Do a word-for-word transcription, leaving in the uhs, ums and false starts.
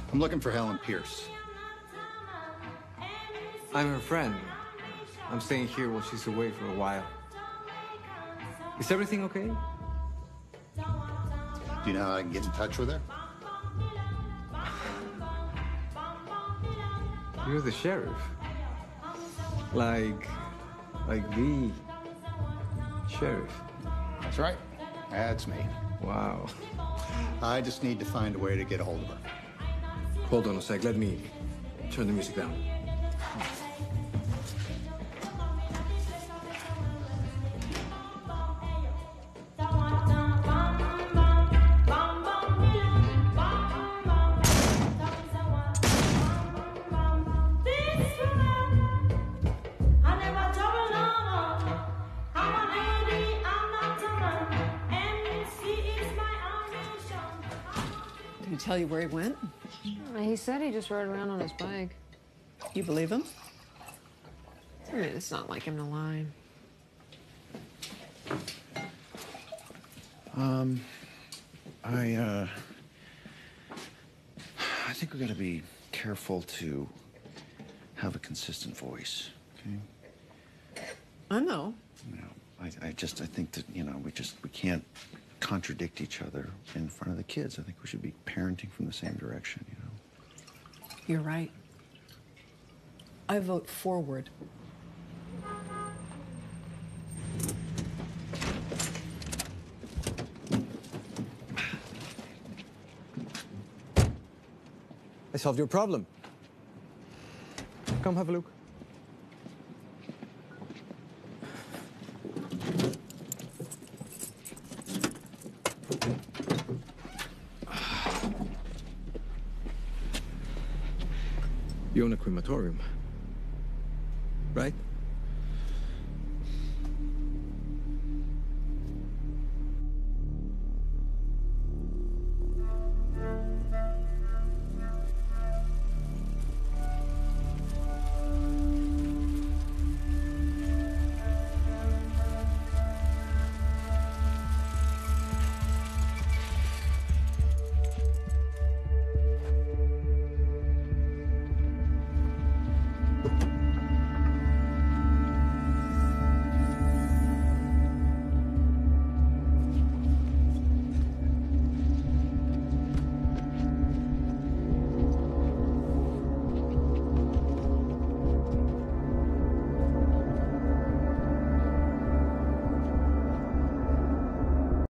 I'm looking for Helen Pierce. I'm her friend. I'm staying here while she's away for a while. Is everything okay? Do you know how I can get in touch with her? You're the sheriff. Like, like the sheriff. That's right. That's me. Wow. I just need to find a way to get a hold of her. Hold on a sec. Let me turn the music down. Did he tell you where he went? He said he just rode around on his bike. You believe him? I mean, it's not like him to lie. Um, I, uh, I think we gotta be careful to have a consistent voice, okay? I know. You know, I, I just, I think that, you know, we just, we can't contradict each other in front of the kids. I think we should be parenting from the same direction, you know? You're right. I vote forward. I solved your problem. Come have a look. You own a crematorium, right?